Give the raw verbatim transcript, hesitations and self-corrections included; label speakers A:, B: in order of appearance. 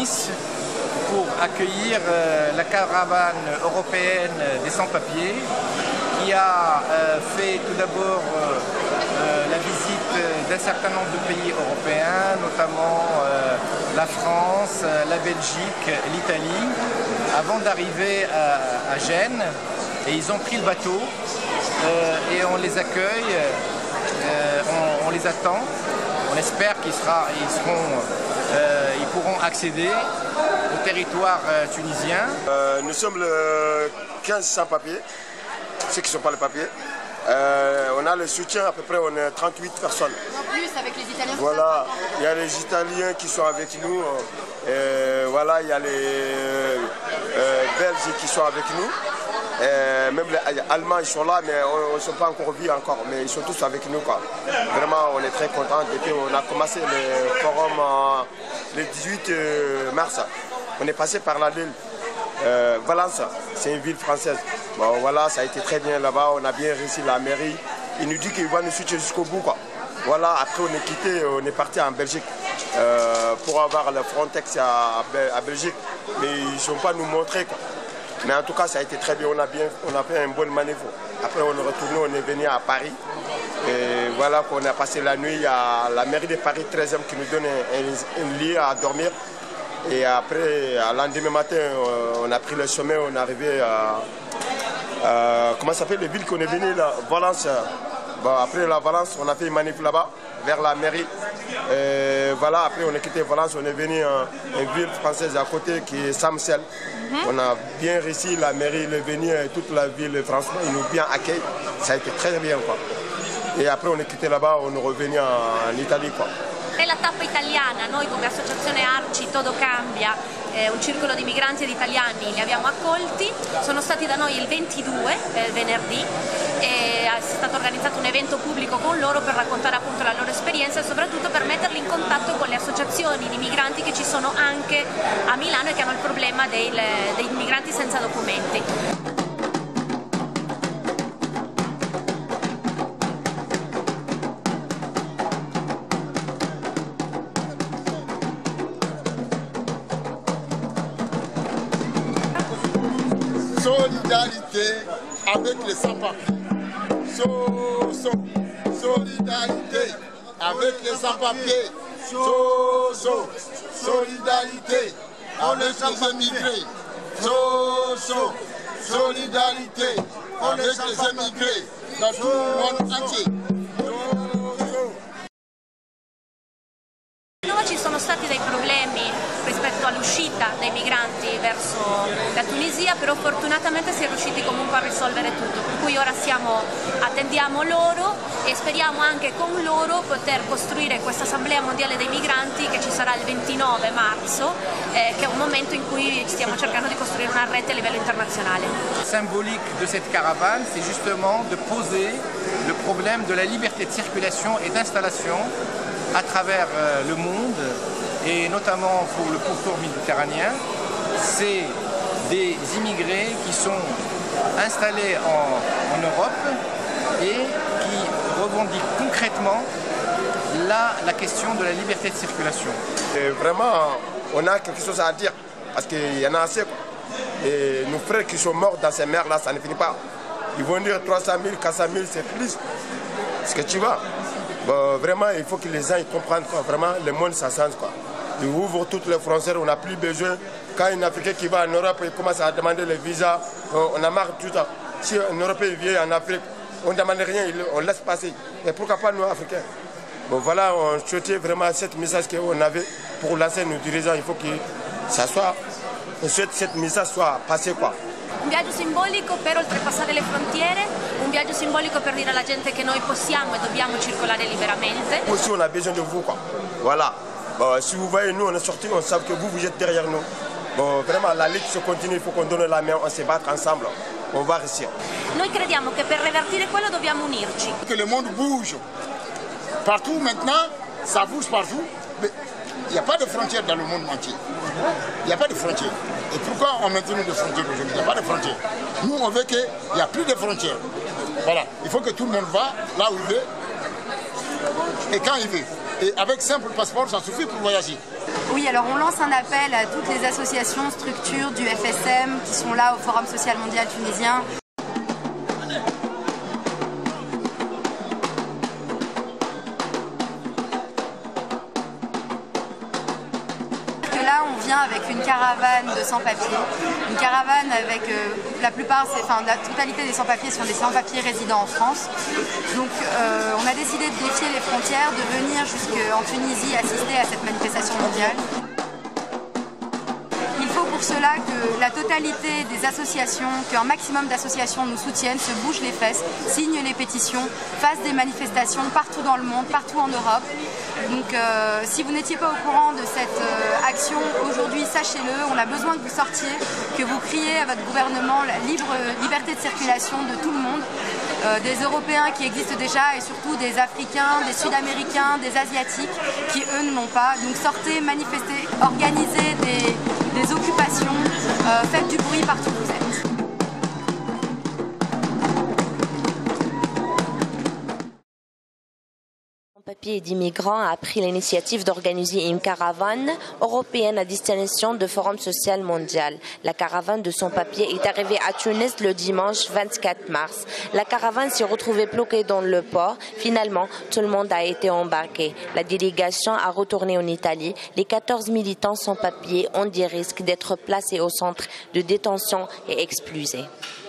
A: Nice pour accueillir euh, la caravane européenne des sans-papiers qui a euh, fait tout d'abord euh, euh, la visite d'un certain nombre de pays européens, notamment euh, la France, la Belgique, l'Italie, avant d'arriver à, à Gênes. Et ils ont pris le bateau euh, et on les accueille, euh, on, on les attend. On espère qu'ils sera, ils seront, euh, ils pourront accéder au territoire euh, tunisien.
B: Euh, nous sommes le quinze sans-papiers, ceux qui ne sont pas les papiers. Euh, on a le soutien, à peu près on est trente-huit personnes.
C: En plus avec les Italiens.
B: Voilà, il y a les Italiens qui sont avec nous. Euh, voilà, il y a les euh, Belges qui sont avec nous. Euh, même les Allemands ils sont là, mais on ne sont pas encore vus encore, mais ils sont tous avec nous, quoi. Vraiment, on est très contents. Depuis on a commencé le forum euh, le dix-huit mars. On est passé par la ville. Euh, Valence, c'est une ville française. Bon, voilà, ça a été très bien là-bas. On a bien réussi la mairie. Il nous dit qu'il va nous soutenir jusqu'au bout, quoi. Voilà, après on est quitté, on est parti en Belgique euh, pour avoir le Frontex à, à Belgique, mais ils ne sont pas nous montrer, quoi. Mais en tout cas, ça a été très bien, on a, bien, on a fait un bon manœuvre. Après, on est retourné, on est venu à Paris. Et voilà qu'on a passé la nuit à la mairie de Paris treizième qui nous donne un, un lit à dormir. Et après, à lendemain matin, on a pris le chemin, on est arrivé à... à comment ça s'appelle, les villes qu'on est venu là, Valence. Bon, après la Valence, on a fait une manif là-bas, vers la mairie. Et voilà, après on a quitté Valence, on est venu à une ville française à côté qui est Samsel. Mm-hmm. On a bien réussi, la mairie est venue, toute la ville, franchement, ils nous ont bien accueilli. Ça a été très bien, quoi. Et après on est quitté là-bas, on est revenu en, en Italie, quoi.
D: È la tappa italiana, noi come associazione Arci Todo Cambia, eh, un circolo di migranti ed italiani li abbiamo accolti, sono stati da noi il ventidue, eh, venerdì, e è stato organizzato un evento pubblico con loro per raccontare appunto la loro esperienza e soprattutto per metterli in contatto con le associazioni di migranti che ci sono anche a Milano e che hanno il problema dei, dei migranti senza documenti.
E: Solidarité avec les sans-papiers. So, so. Solidarité avec les sans-papiers. So, so. Solidarité avec les émigrés. So, so. Solidarité avec les émigrés dans tout le monde entier.
D: Ci sono stati dei problemi rispetto all'uscita dei migranti verso la Tunisia, però fortunatamente si è riusciti comunque a risolvere tutto, per cui ora siamo, attendiamo loro e speriamo anche con loro poter costruire questa Assemblea Mondiale dei Migranti che ci sarà il ventinove marzo, eh, che è un momento in cui stiamo cercando di costruire una rete a livello internazionale.
A: Le symbolique de cette caravane, c'est justement de poser le problème de la liberté de circulation et d'installation à travers euh, le monde, et notamment pour le pourtour méditerranéen. C'est des immigrés qui sont installés en, en Europe et qui revendiquent concrètement la, la question de la liberté de circulation.
B: Et vraiment, on a quelque chose à dire, parce qu'il y en a assez, quoi. Et nos frères qui sont morts dans ces mers-là, ça ne finit pas. Ils vont dire trois cent mille, quatre cent mille, c'est plus. Parce que tu vois, bon, vraiment, il faut que les gens ils comprennent, quoi. Vraiment, le monde, ça change, quoi. Ils ouvrent toutes les frontières, on n'a plus besoin. Quand un Africain qui va en Europe, il commence à demander le visa, on a marre tout ça. Si un Européen vient en Afrique, on ne demande rien, on laisse passer. Et pourquoi pas nous, Africains? Bon, voilà, on souhaitait vraiment ce message qu'on avait pour lancer nos dirigeants. Il faut que ça soit, on souhaite que ce message soit passé, quoi.
D: Un viaggio simbolico per oltrepassare le frontiere, un viaggio simbolico per dire alla gente che noi possiamo e dobbiamo circolare liberamente.
B: Aussi on a besoin de vous, quoi. Voilà. Bon, si vous voyez nous on est sortis, on sait que vous vous êtes derrière nous. Bon, vraiment la lutte se continue, il faut qu'on donne la main, on se batte ensemble. On va réussir.
D: Noi crediamo che per revertire quello dobbiamo unirci.
E: Que le monde bouge. Partout maintenant, ça bouge partout. Mais il n'y a pas de frontières dans le monde entier. Il n'y a pas de frontières. Et pourquoi on maintient des frontières aujourd'hui? Il n'y a pas de frontières. Nous, on veut qu'il n'y a plus de frontières. Voilà. Il faut que tout le monde va là où il veut et quand il veut. Et avec simple passeport, ça suffit pour voyager.
C: Oui, alors on lance un appel à toutes les associations, structures du F S M qui sont là au Forum social mondial tunisien. Là, on vient avec une caravane de sans-papiers, une caravane avec euh, la plupart, enfin la totalité des sans-papiers sont des sans-papiers résidents en France. Donc euh, on a décidé de défier les frontières, de venir jusqu'en Tunisie assister à cette manifestation mondiale. Il faut pour cela que la totalité des associations, qu'un maximum d'associations nous soutiennent, se bougent les fesses, signent les pétitions, fassent des manifestations partout dans le monde, partout en Europe. Donc euh, si vous n'étiez pas au courant de cette euh, action aujourd'hui, sachez-le, on a besoin que vous sortiez, que vous criez à votre gouvernement la libre, liberté de circulation de tout le monde, euh, des Européens qui existent déjà et surtout des Africains, des Sud-Américains, des Asiatiques qui eux ne l'ont pas. Donc sortez, manifestez, organisez des, des occupations, euh, faites du bruit partout où vous êtes.
F: Papiers d'immigrants a pris l'initiative d'organiser une caravane européenne à destination du Forum social mondial. La caravane de sans-papiers est arrivée à Tunis le dimanche vingt-quatre mars. La caravane s'est retrouvée bloquée dans le port. Finalement, tout le monde a été embarqué. La délégation a retourné en Italie. Les quatorze militants sans-papiers ont des risques d'être placés au centre de détention et expulsés.